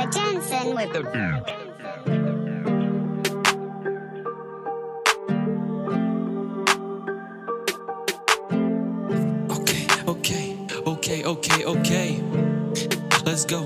Jensen with the Okay. Let's go.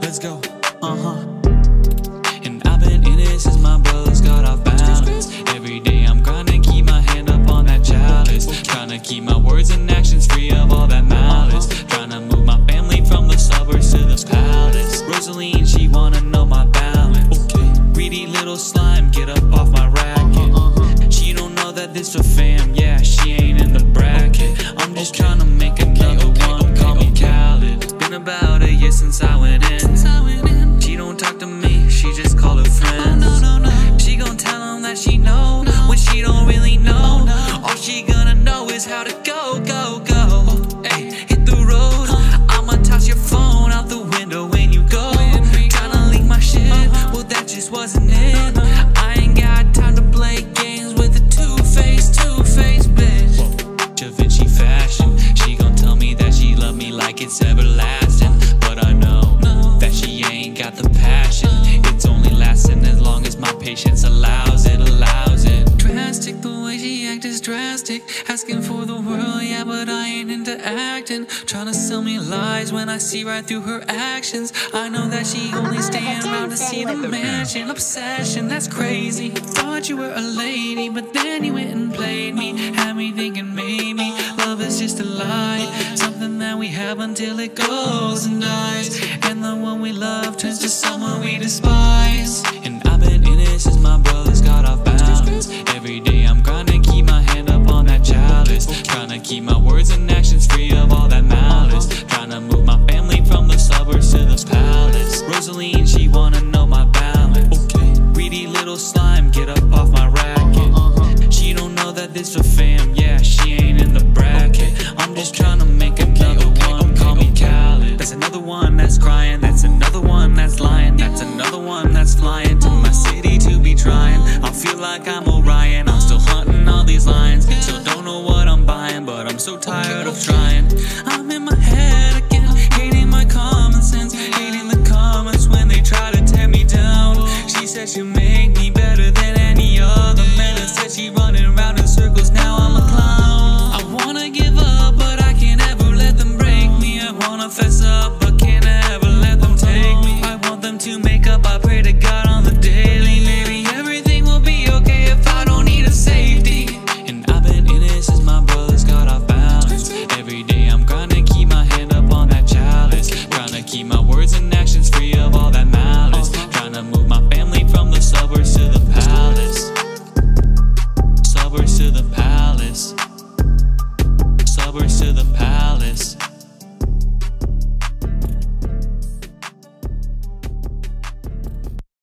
And I've been in it since my brothers got off balance. Every day I'm grinding, keep my hand up on that chalice. Trying to keep my words and actions free of all that malice. Trying to move my family from the suburbs to the palace. Rosaline, she wanna know my balance. Greedy little slime, get up off my racket. She don't know that this for fam, yeah, she ain't in the bracket. I'm just trying to make another one, call me Khaled. Been about a year since I went in. She don't talk to me, she just call her friends. She gon' tell them that she know when she don't really know. All she gonna know is how to go. Ay, hit the road, I'ma toss your phone out the window when you go. Tryna leak my shit, well that just wasn't it. I ain't got time to play games with a two-faced bitch. Da Vinci fashion, she gon' tell me that she love me like it's everlasting. But I know that she ain't got the passion. It's only lasting as long as my patience allows it. Drastic, the way she act is drastic. Asking for the world, yeah, but I ain't into acting. Tryna sell me lies when I see right through her actions. I know that she only staying around to see the mansion. Obsession, that's crazy. Thought you were a lady, but then you went and played me. Had me thinking maybe love is just a lie, something that we have until it goes and dies. And the one we love turns to someone we despise. And I've been in it since my brothers got off balance. Every day I'm grinding, keep my hand up on that chalice. Trying to keep my words and actions free of all that malice.